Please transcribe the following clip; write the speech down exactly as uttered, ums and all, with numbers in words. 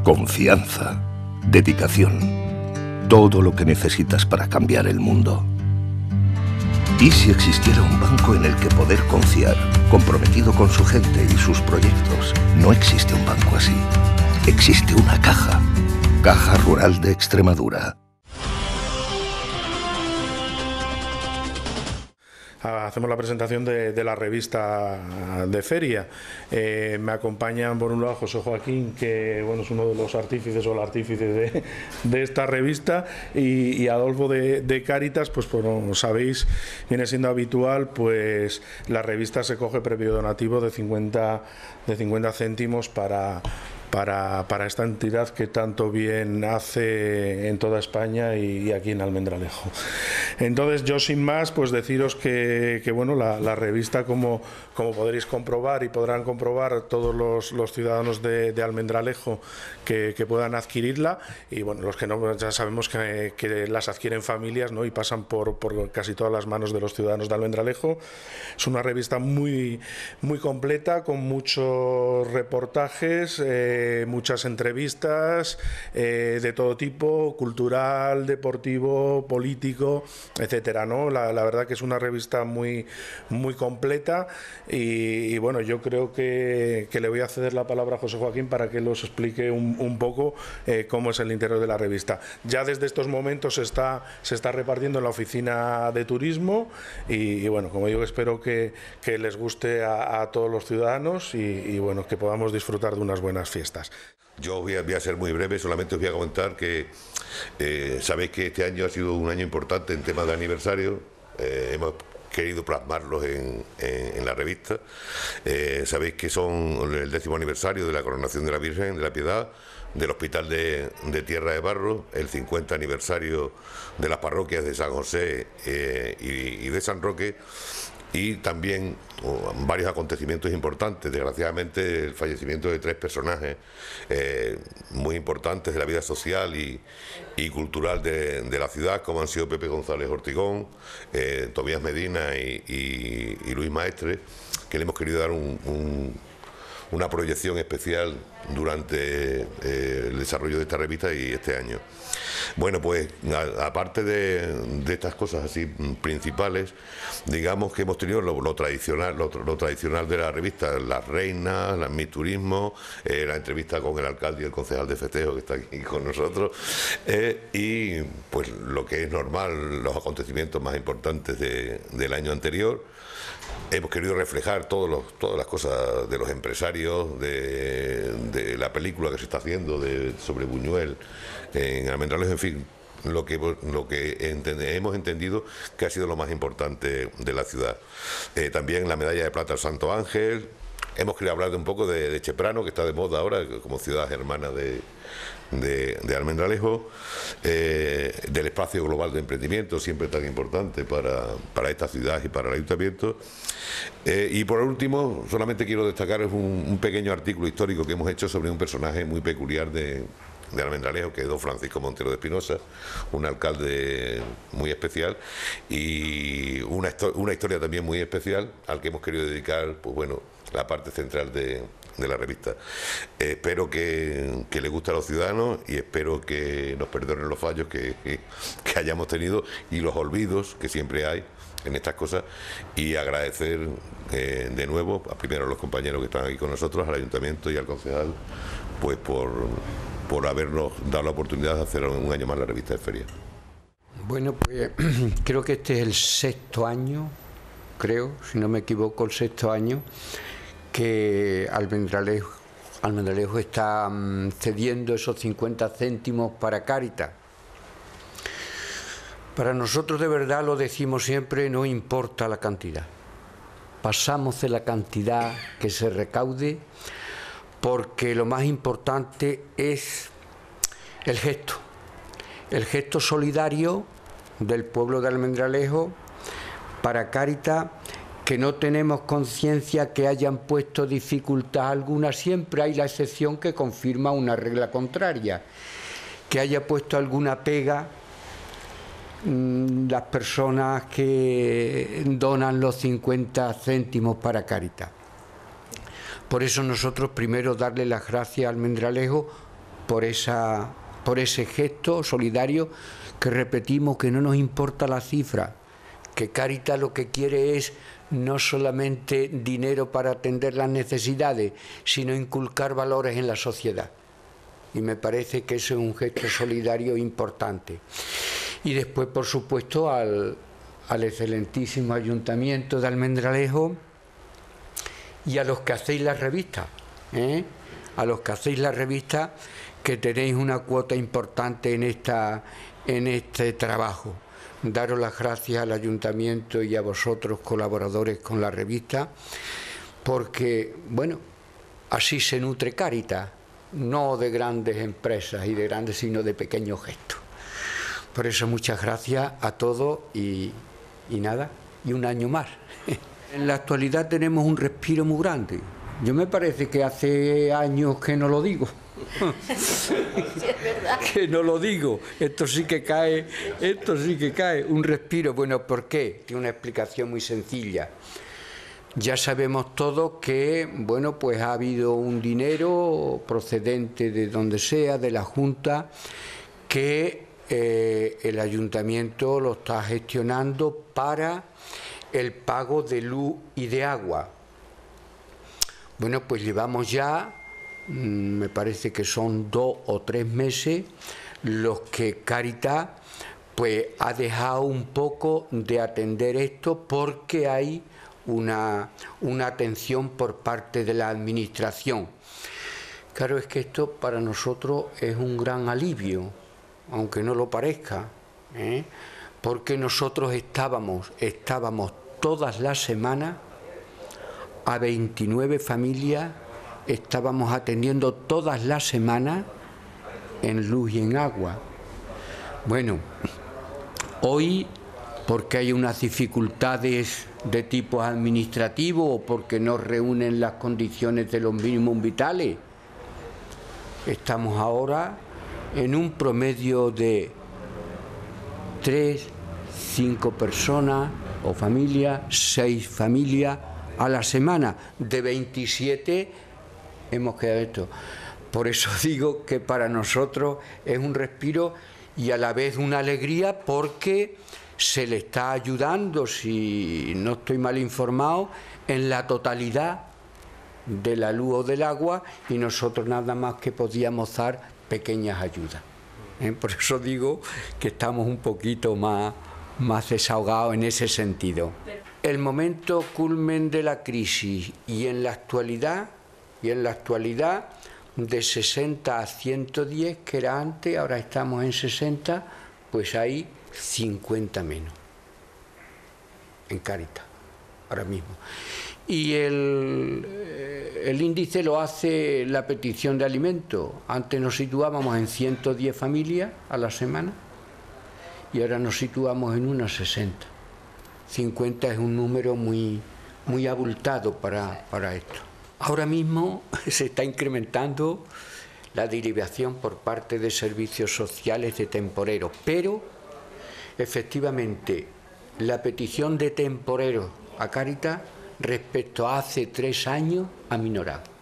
Confianza, dedicación, todo lo que necesitas para cambiar el mundo. ¿Y si existiera un banco en el que poder confiar, comprometido con su gente y sus proyectos? No existe un banco así. Existe una caja. Caja Rural de Extremadura. Hacemos la presentación de, de la revista de feria. Eh, me acompañan por un lado José Joaquín, que bueno, es uno de los artífices o el artífice de, de esta revista, y, y Adolfo de, de Cáritas. Pues como sabéis, viene siendo habitual, pues la revista se coge previo donativo de cincuenta céntimos para Para, para esta entidad que tanto bien hace en toda España y, y aquí en Almendralejo. Entonces, yo sin más, pues deciros que, que bueno, la, la revista, como, como podréis comprobar y podrán comprobar todos los, los ciudadanos de, de Almendralejo que, que puedan adquirirla, y bueno, los que no, ya sabemos que, que las adquieren familias, ¿no? Y pasan por, por casi todas las manos de los ciudadanos de Almendralejo. Es una revista muy, muy completa, con muchos reportajes, eh, muchas entrevistas eh, de todo tipo, cultural, deportivo, político, etcétera, ¿no? La, la verdad que es una revista muy, muy completa, y, y bueno, yo creo que, que le voy a ceder la palabra a José Joaquín para que nos explique un, un poco eh, cómo es el interior de la revista. Ya desde estos momentos se está, se está repartiendo en la oficina de turismo, y, y bueno, como digo, espero que, que les guste a, a todos los ciudadanos, y, y bueno, que podamos disfrutar de unas buenas fiestas. Yo voy a, voy a ser muy breve, solamente os voy a comentar que eh, sabéis que este año ha sido un año importante en temas de aniversario. Eh, hemos querido plasmarlos en, en, en la revista. Eh, sabéis que son el décimo aniversario de la coronación de la Virgen de la Piedad, del Hospital de, de Tierra de Barro, el cincuenta aniversario de las parroquias de San José eh, y, y de San Roque, y también oh, varios acontecimientos importantes. Desgraciadamente, el fallecimiento de tres personajes eh, muy importantes de la vida social y, y cultural de, de la ciudad, como han sido Pepe González Ortigón, eh, Tobías Medina y, y, y Luis Maestre, que le hemos querido dar un, un, una proyección especial durante eh, el desarrollo de esta revista y este año. Bueno, pues a, aparte de, de estas cosas así principales, digamos que hemos tenido lo, lo tradicional lo, lo tradicional de la revista, las reinas, las mi turismo, eh, la entrevista con el alcalde y el concejal de festejo que está aquí con nosotros, eh, y pues lo que es normal, los acontecimientos más importantes de, del año anterior. Hemos querido reflejar todos los, todas las cosas de los empresarios, de, de la película que se está haciendo de, sobre Buñuel en Almendralejo, en fin, lo que, lo que entende, hemos entendido que ha sido lo más importante de la ciudad. Eh, también la medalla de plata al Santo Ángel. Hemos querido hablar de un poco de, de Cheprano, que está de moda ahora como ciudad hermana de, de, de Almendralejo, eh, del espacio global de emprendimiento, siempre tan importante para, para esta ciudad y para el ayuntamiento. Eh, y por último, solamente quiero destacar un, un pequeño artículo histórico que hemos hecho sobre un personaje muy peculiar de, de Almendralejo, que es don Francisco Montero de Espinosa, un alcalde muy especial, y una, una historia también muy especial al que hemos querido dedicar, pues bueno, la parte central de, de la revista. Eh, espero que, que le guste a los ciudadanos, y espero que nos perdonen los fallos que, que, que hayamos tenido y los olvidos que siempre hay en estas cosas, y agradecer eh, de nuevo a primero a los compañeros que están aquí con nosotros, al ayuntamiento y al concejal, pues por, por habernos dado la oportunidad de hacer un año más la revista de feria. Bueno, pues creo que este es el sexto año, creo, si no me equivoco, el sexto año que Almendralejo, Almendralejo está um, cediendo esos cincuenta céntimos para Cáritas. Para nosotros, de verdad, lo decimos siempre, no importa la cantidad. Pasamos de la cantidad que se recaude, porque lo más importante es el gesto, el gesto solidario del pueblo de Almendralejo para Cáritas, que no tenemos conciencia que hayan puesto dificultad alguna. Siempre hay la excepción que confirma una regla contraria, que haya puesto alguna pega las personas que donan los cincuenta céntimos para Cáritas. Por eso nosotros primero darle las gracias a Almendralejo por, esa, por ese gesto solidario que repetimos que no nos importa la cifra, que Cáritas lo que quiere es no solamente dinero para atender las necesidades, sino inculcar valores en la sociedad. Y me parece que eso es un gesto solidario importante. Y después, por supuesto, al, al excelentísimo Ayuntamiento de Almendralejo y a los que hacéis la revista, ¿eh? a los que hacéis la revista, que tenéis una cuota importante en, esta, en este trabajo. Daros las gracias al Ayuntamiento y a vosotros, colaboradores con la revista, porque, bueno, así se nutre Cáritas, no de grandes empresas y de grandes, sino de pequeños gestos. Por eso muchas gracias a todos y, y nada, y un año más. En la actualidad tenemos un respiro muy grande. Yo me parece que hace años que no lo digo. Sí, es verdad. Que no lo digo. Esto sí que cae, esto sí que cae. Un respiro. Bueno, ¿por qué? Tiene una explicación muy sencilla. Ya sabemos todos que, bueno, pues ha habido un dinero procedente de donde sea, de la Junta, que eh, el Ayuntamiento lo está gestionando para el pago de luz y de agua. Bueno, pues llevamos ya, me parece que son dos o tres meses, los que Cáritas pues ha dejado un poco de atender esto porque hay una, una atención por parte de la Administración. Claro, es que esto para nosotros es un gran alivio, aunque no lo parezca, ¿eh? Porque nosotros estábamos, estábamos todas las semanas a veintinueve familias, estábamos atendiendo todas las semanas en luz y en agua. Bueno, hoy, porque hay unas dificultades de tipo administrativo o porque no reúnen las condiciones de los mínimos vitales, estamos ahora en un promedio de tres, cinco personas o familias, seis familias a la semana. De veintisiete hemos quedado esto. Por eso digo que para nosotros es un respiro y a la vez una alegría, porque se le está ayudando, si no estoy mal informado, en la totalidad de la luz o del agua, y nosotros nada más que podíamos dar pequeñas ayudas. ¿Eh? Por eso digo que estamos un poquito más, más desahogados en ese sentido. El momento culmen de la crisis y en la actualidad, y en la actualidad de sesenta a ciento diez, que era antes, ahora estamos en sesenta, pues hay cincuenta menos en Cáritas, ahora mismo. Y el, el índice lo hace la petición de alimentos. Antes nos situábamos en ciento diez familias a la semana y ahora nos situamos en unas sesenta. cincuenta es un número muy, muy abultado para, para esto. Ahora mismo se está incrementando la derivación por parte de servicios sociales de temporeros, pero efectivamente la petición de temporeros a Cáritas respecto a hace tres años ha minorado.